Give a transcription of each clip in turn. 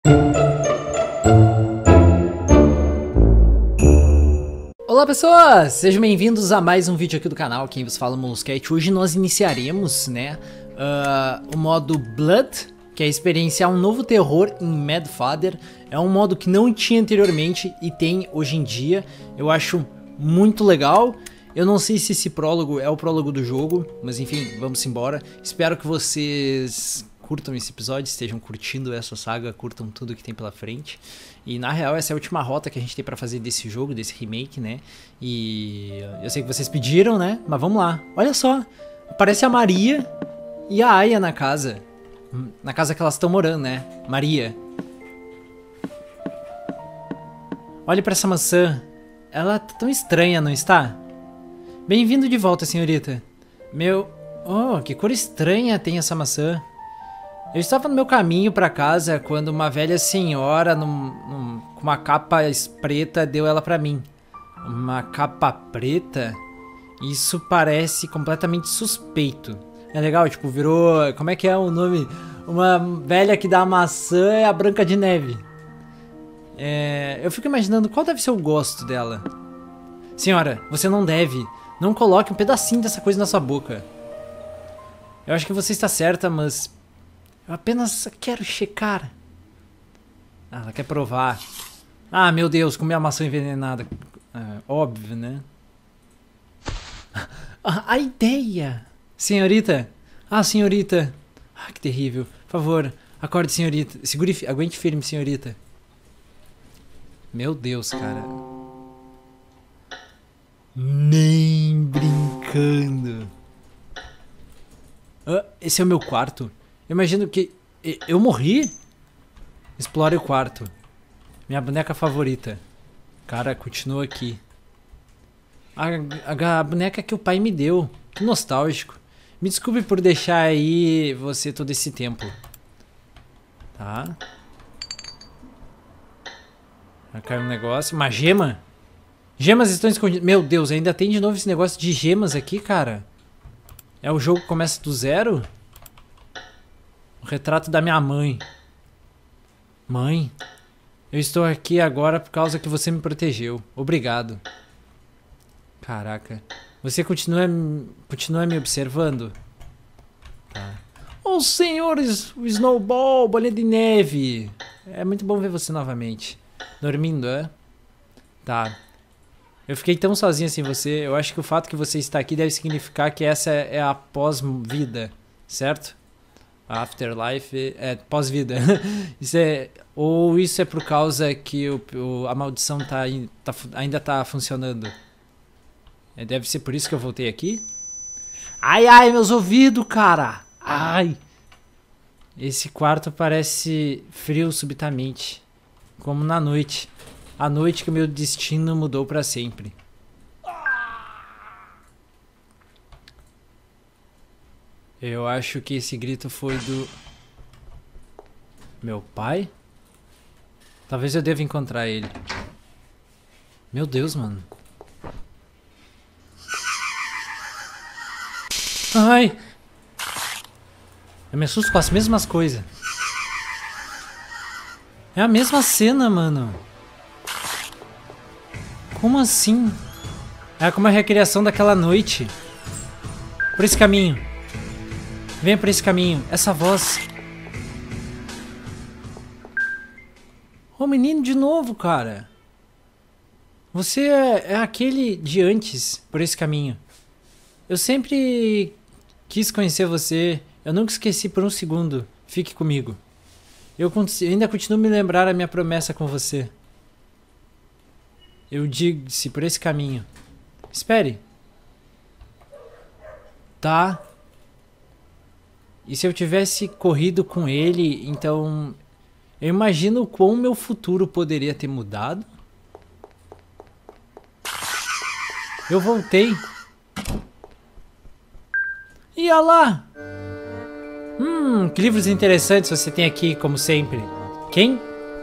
Olá pessoas, sejam bem-vindos a mais um vídeo aqui do canal, quem vos fala é o Moluscat. Hoje nós iniciaremos, o modo Blood, que é experienciar um novo terror em Mad Father. É um modo que não tinha anteriormente e tem hoje em dia. Eu acho muito legal. Eu não sei se esse prólogo é o prólogo do jogo, mas enfim, vamos embora. Espero que vocês curtam esse episódio, estejam curtindo essa saga, curtam tudo que tem pela frente. E na real essa é a última rota que a gente tem pra fazer desse jogo, desse remake, né? E eu sei que vocês pediram, né? Mas vamos lá. Olha só, aparece a Maria e a Aya na casa. Na casa que elas estão morando, né? Maria. Olha pra essa maçã. Ela tá tão estranha, não está? Bem-vindo de volta, senhorita. Oh, que cor estranha tem essa maçã. Eu estava no meu caminho para casa quando uma velha senhora com uma capa preta deu ela para mim. Uma capa preta? Isso parece completamente suspeito. É legal, tipo, virou... Como é que é o nome? Uma velha que dá maçã é a Branca de Neve. Eu fico imaginando qual deve ser o gosto dela. Senhora, você não deve. Não coloque um pedacinho dessa coisa na sua boca. Eu acho que você está certa, mas... eu apenas quero checar. Ah, ela quer provar. Ah, meu Deus, comer a maçã envenenada. Óbvio, né? A ideia! Senhorita? Ah, senhorita. Ah, que terrível. Por favor, acorde, senhorita. Aguente firme, senhorita. Meu Deus, cara. Nem brincando. Esse é o meu quarto. Eu imagino que... eu morri? Explore o quarto. Minha boneca favorita. Cara, continua aqui. A boneca que o pai me deu. Que nostálgico. Me desculpe por deixar aí você todo esse tempo. Tá. Vai cair um negócio. Uma gema? Gemas estão escondidas. Meu Deus, ainda tem de novo esse negócio de gemas aqui, cara. O jogo que começa do zero? O retrato da minha mãe. Mãe, eu estou aqui agora por causa que você me protegeu. Obrigado. Caraca. Você continua me observando? Tá. Oh, senhores, o Snowball, bolinha de neve. É muito bom ver você novamente. Dormindo, é? Tá. Eu fiquei tão sozinho sem você. Eu acho que o fato que você está aqui deve significar que essa é a pós-vida, certo? Afterlife é pós-vida. Ou isso é por causa que a maldição ainda tá funcionando? Deve ser por isso que eu voltei aqui? Ai, ai, meus ouvidos, cara! Ai! Esse quarto parece frio subitamente. Como na noite. A noite que o meu destino mudou pra sempre. Eu acho que esse grito foi do... meu pai? Talvez eu deva encontrar ele. Meu Deus, mano. Ai! Eu me assusto com as mesmas coisas. É a mesma cena, mano. Como assim? É como a recriação daquela noite. Por esse caminho. Venha por esse caminho. Essa voz. Ô, menino de novo, cara. Você é aquele de antes, por esse caminho. Eu sempre quis conhecer você. Eu nunca esqueci por um segundo. Fique comigo. Eu ainda continuo me lembrar a minha promessa com você. Eu disse por esse caminho. Espere. Tá. E se eu tivesse corrido com ele, então... eu imagino como meu futuro poderia ter mudado. Eu voltei. E olha lá! Que livros interessantes você tem aqui, como sempre. Quem?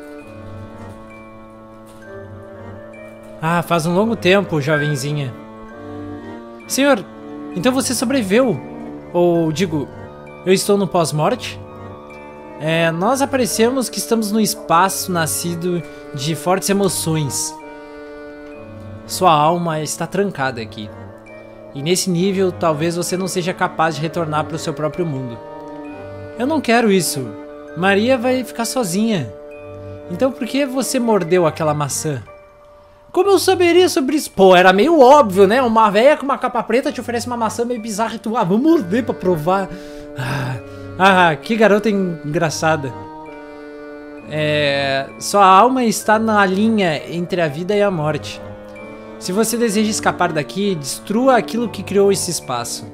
Ah, faz um longo tempo, jovenzinha. Senhor, então você sobreviveu? Ou, digo, eu estou no pós-morte? Nós apreciamos que estamos no espaço nascido de fortes emoções. Sua alma está trancada aqui. E nesse nível, talvez você não seja capaz de retornar para o seu próprio mundo. Eu não quero isso. Maria vai ficar sozinha. Então por que você mordeu aquela maçã? Como eu saberia sobre isso? Pô, era meio óbvio, né? Uma velha com uma capa preta te oferece uma maçã meio bizarra e tu... vamos morder pra provar. Que garota engraçada. Sua alma está na linha entre a vida e a morte. Se você deseja escapar daqui, destrua aquilo que criou esse espaço.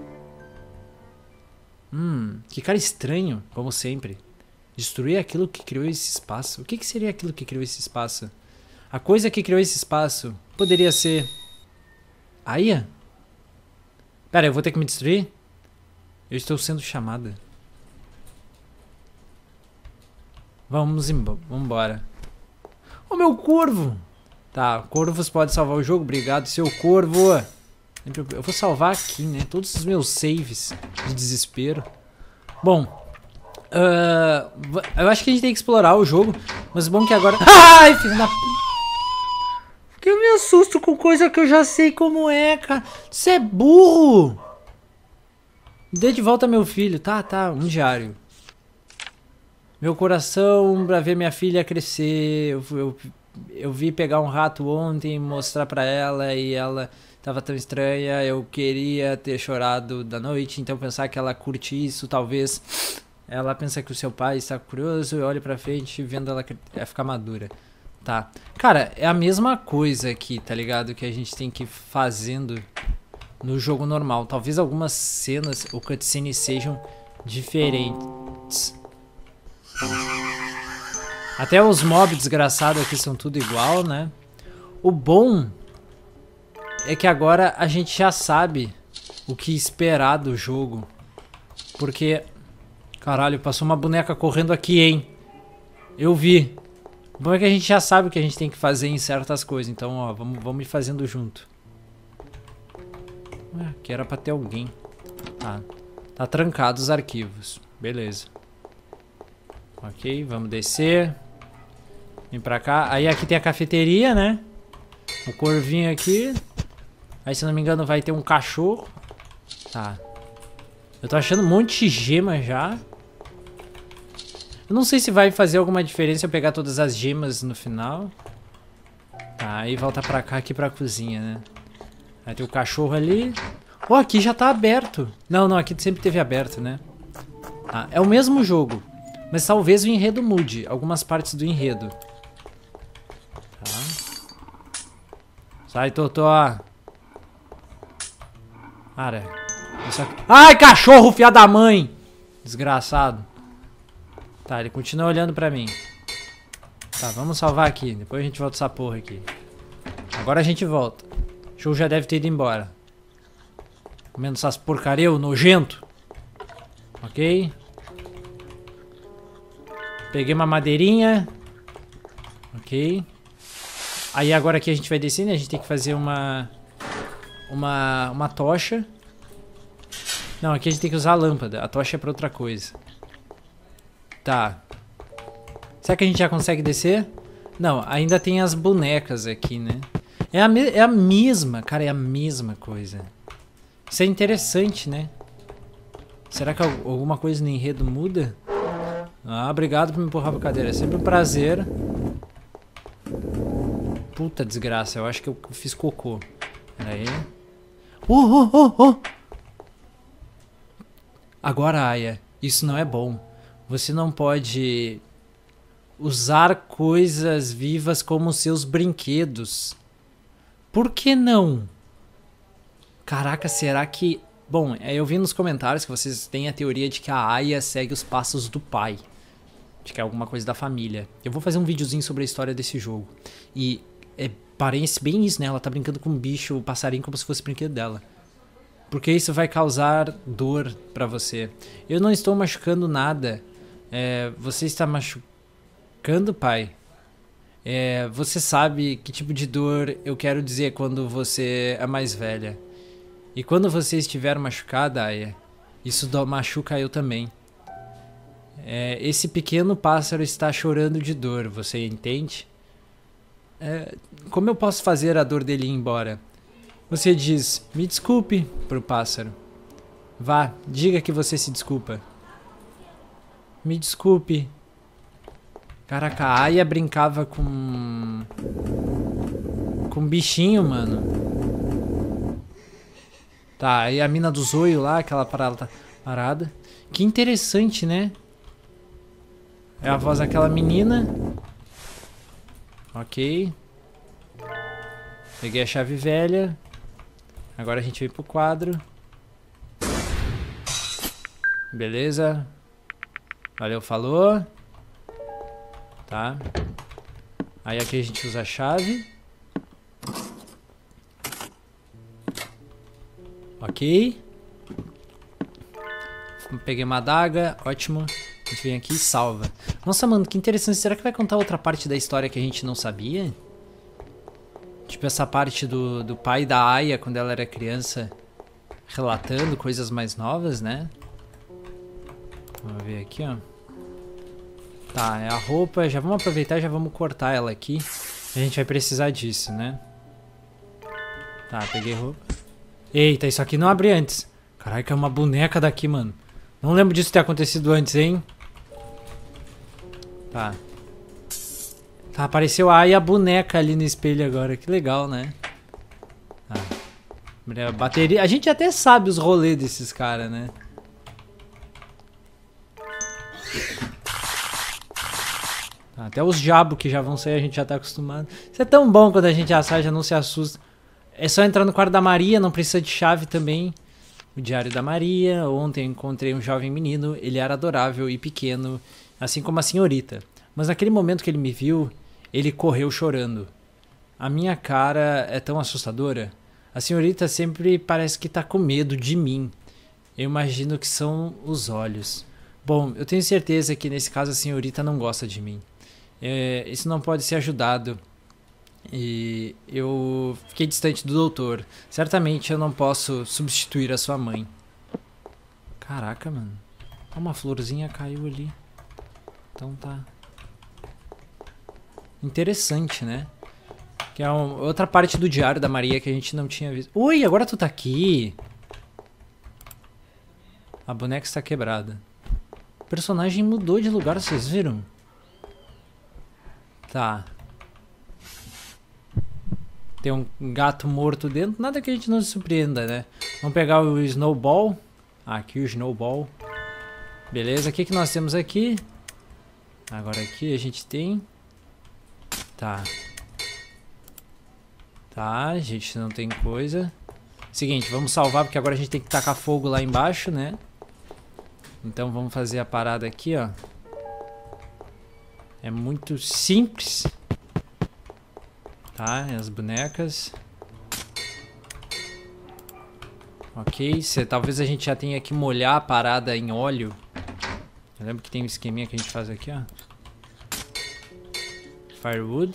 Que cara estranho, como sempre. Destruir aquilo que criou esse espaço. O que seria aquilo que criou esse espaço? A coisa que criou esse espaço poderia ser... Aya? Pera, eu vou ter que me destruir? Eu estou sendo chamada. Vamos embora. Oh, meu corvo! Tá, corvos podem salvar o jogo. Obrigado, seu corvo. Eu vou salvar aqui, né? Todos os meus saves de desespero. Bom, eu acho que a gente tem que explorar o jogo. Mas bom que agora... Ai, filho da... Que eu me assusto com coisa que eu já sei como é, cara. Você é burro. Dê de volta meu filho. Tá, um diário. Meu coração pra ver minha filha crescer. Eu vi pegar um rato ontem, mostrar pra ela e ela tava tão estranha. Eu queria ter chorado da noite, então pensar que ela curte isso, talvez ela pensa que o seu pai está curioso e olha pra frente vendo ela ficar madura. Tá. Cara, é a mesma coisa aqui, tá ligado? Que a gente tem que ir fazendo no jogo normal. Talvez algumas cenas ou cutscenes sejam diferentes. Até os mobs desgraçados aqui são tudo igual, né? O bom é que agora a gente já sabe o que esperar do jogo. Porque... Caralho, passou uma boneca correndo aqui, hein? Eu vi. O bom é que a gente já sabe o que a gente tem que fazer em certas coisas. Então, ó, vamos ir fazendo junto. Aqui era pra ter alguém. Tá trancado os arquivos. Beleza. Ok, vamos descer. Vem pra cá. Aí aqui tem a cafeteria, né? O corvinho aqui. Aí, se não me engano, vai ter um cachorro. Tá. Eu tô achando um monte de gema já. Eu não sei se vai fazer alguma diferença eu pegar todas as gemas no final. Tá, aí volta pra cá, aqui pra cozinha, né? Aí tem o cachorro ali. Oh, aqui já tá aberto. Não, aqui sempre teve aberto, né? Tá, é o mesmo jogo. Mas talvez o enredo mude. Algumas partes do enredo. Tá. Sai, Totó. Cara. Ai, cachorro, filha da mãe! Desgraçado. Tá, ele continua olhando pra mim. Tá, vamos salvar aqui. Depois a gente volta essa porra aqui. Agora a gente volta. O show já deve ter ido embora. Comendo essas porcaria, o nojento. Ok. Peguei uma madeirinha. Ok. Aí agora aqui a gente vai descer, né? A gente tem que fazer uma tocha. Não, aqui a gente tem que usar a lâmpada. A tocha é pra outra coisa. Tá. Será que a gente já consegue descer? Não, ainda tem as bonecas aqui, né? É a mesma, cara, é a mesma coisa. Isso é interessante, né? Será que alguma coisa no enredo muda? Ah, obrigado por me empurrar pra cadeira. É sempre um prazer. Puta desgraça, eu acho que eu fiz cocô. Pera aí. Oh! Agora, Aya, isso não é bom. Você não pode usar coisas vivas como seus brinquedos. Por que não? Caraca, será que... Bom, eu vi nos comentários que vocês têm a teoria de que a Aya segue os passos do pai. De que é alguma coisa da família. Eu vou fazer um videozinho sobre a história desse jogo. E parece bem isso, né? Ela tá brincando com um bicho, o passarinho, como se fosse brinquedo dela. Porque isso vai causar dor pra você. Eu não estou machucando nada. Você está machucando, pai? Você sabe que tipo de dor eu quero dizer quando você é mais velha. E quando você estiver machucada, Aya, isso machuca eu também. Esse pequeno pássaro está chorando de dor, você entende? Como eu posso fazer a dor dele ir embora? Você diz, me desculpe, pro pássaro. Vá, diga que você se desculpa. Me desculpe. Caraca, a Aya brincava com um bichinho, mano. Tá, e a mina do zoio lá, aquela parada. Que interessante, né? É a voz daquela menina. Ok. Peguei a chave velha. Agora a gente vem pro quadro. Beleza. Valeu, falou. Tá. Aí aqui a gente usa a chave. Ok. Peguei uma adaga. Ótimo. A gente vem aqui e salva. Nossa, mano, que interessante. Será que vai contar outra parte da história que a gente não sabia? Tipo essa parte do pai da Aya quando ela era criança, relatando coisas mais novas, né? Vamos ver aqui, ó. Tá, é a roupa. Já vamos aproveitar e já vamos cortar ela aqui. A gente vai precisar disso, né? Tá, peguei roupa. Eita, isso aqui não abre antes. Caraca, é uma boneca daqui, mano. Não lembro disso ter acontecido antes, hein? Tá. Tá, apareceu a Aya boneca ali no espelho agora. Que legal, né? Tá. Bateria. A gente até sabe os rolês desses caras, né? Tá, até os jabos que já vão sair a gente já tá acostumado. Isso é tão bom quando a gente já sai, já não se assusta. É só entrar no quarto da Maria, não precisa de chave também. O diário da Maria. Ontem encontrei um jovem menino. Ele era adorável e pequeno, assim como a senhorita. Mas naquele momento que ele me viu, ele correu chorando. A minha cara é tão assustadora. A senhorita sempre parece que tá com medo de mim. Eu imagino que são os olhos. Bom, eu tenho certeza que nesse caso a senhorita não gosta de mim. Isso não pode ser ajudado. E eu fiquei distante do doutor. Certamente eu não posso substituir a sua mãe. Caraca, mano. Uma florzinha caiu ali. Então tá. Interessante, né? Que é outra parte do diário da Maria que a gente não tinha visto. Ui, agora tu tá aqui. A boneca está quebrada. O personagem mudou de lugar, vocês viram? Tá. Tem um gato morto dentro. Nada que a gente não se surpreenda, né? Vamos pegar o Snowball. Aqui o Snowball. Beleza, o que nós temos aqui? Agora aqui a gente tem... Tá. Tá, a gente não tem coisa. Seguinte, vamos salvar porque agora a gente tem que tacar fogo lá embaixo, né? Então vamos fazer a parada aqui, ó. É muito simples. Tá, as bonecas. Ok, talvez a gente já tenha que molhar a parada em óleo. Eu lembro que tem um esqueminha que a gente faz aqui, ó. Firewood.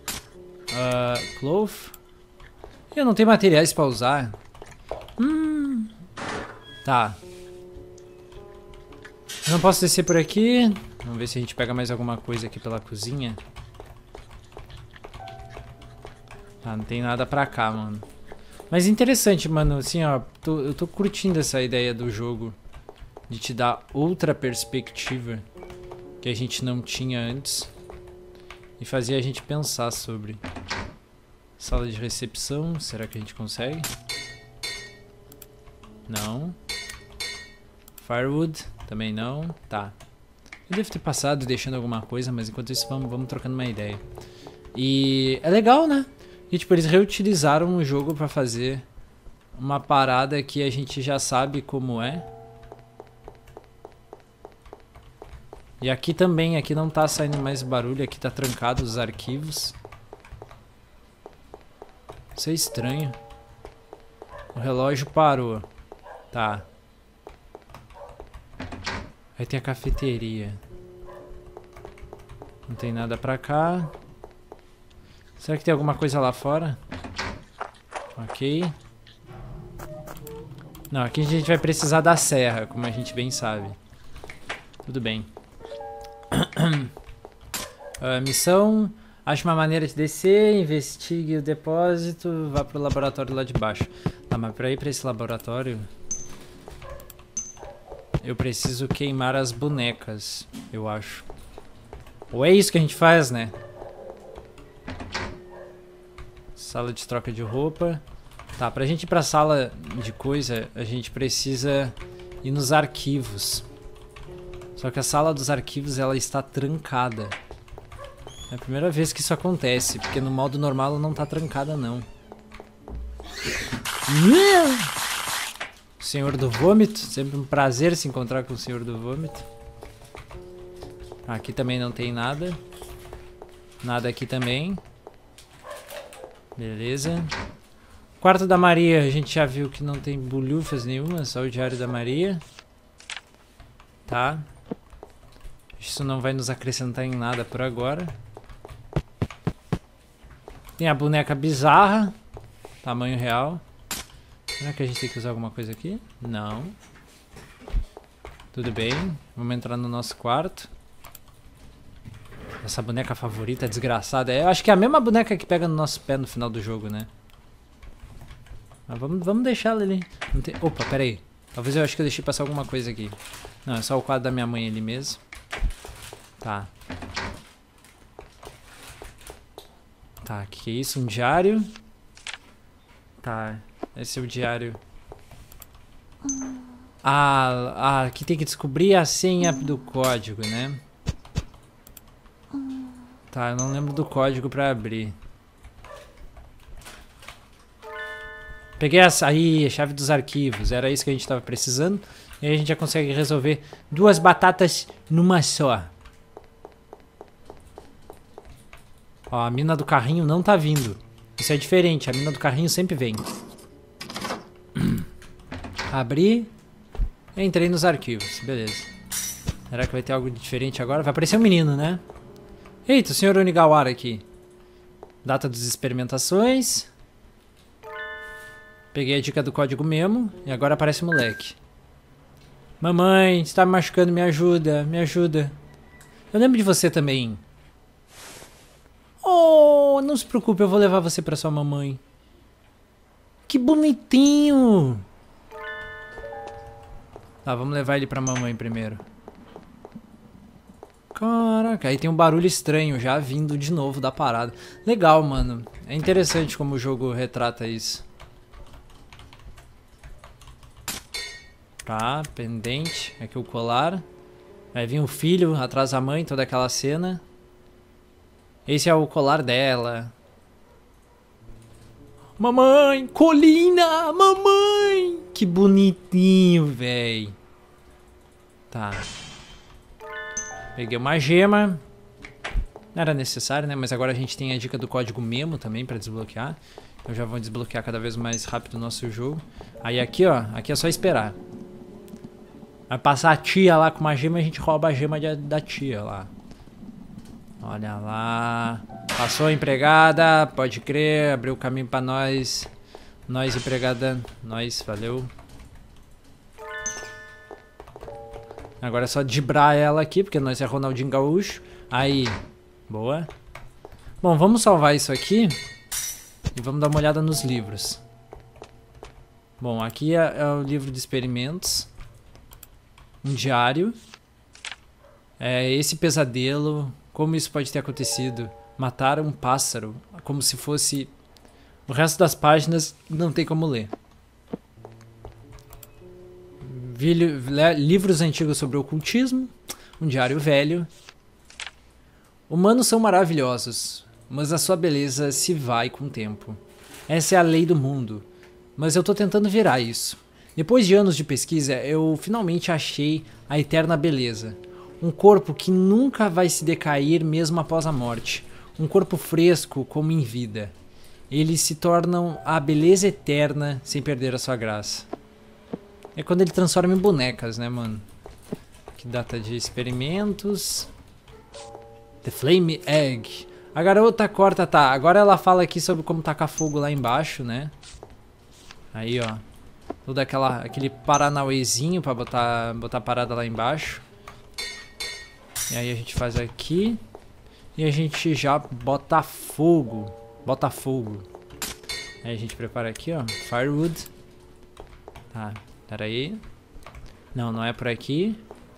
Clove. Eu não tenho materiais pra usar. Tá. Eu não posso descer por aqui. Vamos ver se a gente pega mais alguma coisa aqui pela cozinha. Tá, não tem nada pra cá, mano. Mas interessante, mano. Assim, ó. Eu tô curtindo essa ideia do jogo. De te dar outra perspectiva que a gente não tinha antes. E fazia a gente pensar sobre. Sala de recepção. Será que a gente consegue? Não. Firewood. Também não. Tá. Eu devo ter passado deixando alguma coisa, mas enquanto isso vamos trocando uma ideia. E é legal, né? E tipo, eles reutilizaram o jogo pra fazer uma parada que a gente já sabe como é. E aqui também, aqui não tá saindo mais barulho, aqui tá trancado os arquivos. Isso é estranho. O relógio parou. Tá. Aí tem a cafeteria. Não tem nada pra cá. Será que tem alguma coisa lá fora? Ok. Não, aqui a gente vai precisar da serra, como a gente bem sabe. Tudo bem. Missão... Ache uma maneira de descer, investigue o depósito, vá pro laboratório lá de baixo. Tá, mas pra ir pra esse laboratório... Eu preciso queimar as bonecas, eu acho. Ou é isso que a gente faz, né? Sala de troca de roupa. Tá, pra gente ir pra sala de coisa, a gente precisa ir nos arquivos. Só que a sala dos arquivos, ela está trancada. É a primeira vez que isso acontece, porque no modo normal ela não tá trancada, não. Senhor do Vômito, sempre um prazer se encontrar com o Senhor do Vômito. Aqui também não tem nada. Nada aqui também. Beleza. Quarto da Maria, a gente já viu que não tem bulhufas nenhuma, só o Diário da Maria. Tá. Isso não vai nos acrescentar em nada por agora. Tem a boneca bizarra. Tamanho real. Será que a gente tem que usar alguma coisa aqui? Não. Tudo bem. Vamos entrar no nosso quarto. Essa boneca favorita desgraçada. Eu acho que é a mesma boneca que pega no nosso pé no final do jogo, né? Mas vamos deixar ela ali. Não tem... Opa, pera aí. Talvez eu acho que eu deixei passar alguma coisa aqui. Não, é só o quadro da minha mãe ali mesmo. Tá. Tá, que é isso? Um diário? Tá, esse é o diário. Aqui tem que descobrir a senha do código, né? Tá, eu não lembro do código pra abrir. Peguei essa aí, a chave dos arquivos. Era isso que a gente tava precisando. E aí a gente já consegue resolver 2 batatas numa só. Ó, a mina do carrinho não tá vindo. Isso é diferente, a mina do carrinho sempre vem. Abri. Entrei nos arquivos, beleza. Será que vai ter algo diferente agora? Vai aparecer um menino, né? Eita, o senhor Onigawara aqui. Data das experimentações. Peguei a dica do código mesmo. E agora aparece o moleque. Mamãe, você tá me machucando, me ajuda, me ajuda. Eu lembro de você também. Oh, não se preocupe, eu vou levar você pra sua mamãe. Que bonitinho. Tá, vamos levar ele pra mamãe primeiro. Caraca, aí tem um barulho estranho já vindo de novo da parada. Legal, mano. É interessante como o jogo retrata isso. Tá, pendente. Aqui o colar. Vai vir o filho atrás da mãe, toda aquela cena. Esse é o colar dela. Mamãe! Colina! Mamãe! Que bonitinho, véi. Tá. Peguei uma gema. Não era necessário, né? Mas agora a gente tem a dica do código Memo também pra desbloquear. Então já vou desbloquear cada vez mais rápido o nosso jogo. Aí aqui, ó. Aqui é só esperar. Vai passar a tia lá com uma gema e a gente rouba a gema da tia lá. Olha lá. Passou a empregada, pode crer, abriu o caminho pra nós. Nós, empregada. Nós, valeu. Agora é só dibrar ela aqui, porque nós é Ronaldinho Gaúcho. Aí, boa. Bom, vamos salvar isso aqui. E vamos dar uma olhada nos livros. Bom, aqui é o livro de experimentos. Um diário. É esse pesadelo. Como isso pode ter acontecido? Matar um pássaro. Como se fosse... O resto das páginas não tem como ler. Livros antigos sobre ocultismo. Um diário velho. Humanos são maravilhosos, mas a sua beleza se vai com o tempo. Essa é a lei do mundo. Mas eu tô tentando virar isso. Depois de anos de pesquisa, eu finalmente achei a eterna beleza. Um corpo que nunca vai se decair mesmo após a morte. Um corpo fresco como em vida. Eles se tornam a beleza eterna sem perder a sua graça. É quando ele transforma em bonecas, né, mano? Que data de experimentos. The Flame Egg. A garota corta, tá. Agora ela fala aqui sobre como tacar fogo lá embaixo, né? Aí, ó. Todo aquele paranauezinho pra botar a parada lá embaixo. E aí a gente faz aqui. E a gente já bota fogo. Bota fogo. Aí a gente prepara aqui, ó. Firewood. Tá, pera aí. Não, não é por aqui.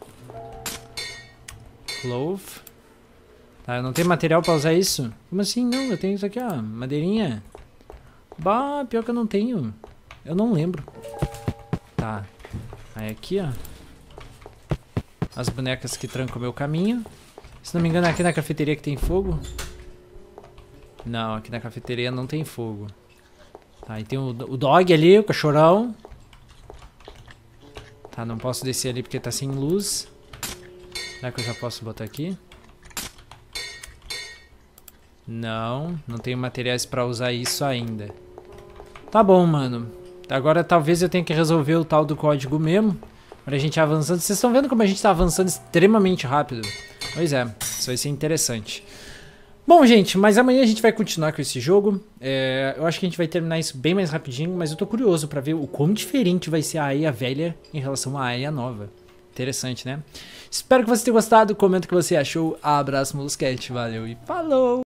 Clove. Tá, eu não tenho material pra usar isso? Como assim? Não, eu tenho isso aqui, ó. Madeirinha. Bah, pior que eu não tenho. Eu não lembro. Tá. Aí aqui, ó. As bonecas que trancam o meu caminho. Se não me engano, é aqui na cafeteria que tem fogo. Não, aqui na cafeteria não tem fogo. Tá, e tem o dog ali, o cachorrão. Tá, não posso descer ali porque tá sem luz. Será que eu já posso botar aqui? Não, não tenho materiais pra usar isso ainda. Tá bom, mano. Agora talvez eu tenha que resolver o tal do código mesmo. Pra gente ir avançando. Vocês estão vendo como a gente tá avançando extremamente rápido? Pois é, isso vai ser interessante. Bom, gente, mas amanhã a gente vai continuar com esse jogo. Eu acho que a gente vai terminar isso bem mais rapidinho, mas eu tô curioso pra ver o quão diferente vai ser a Aya velha em relação à Aya nova. Interessante, né? Espero que você tenha gostado. Comenta o que você achou. Abraço, Molusquete. Valeu e falou!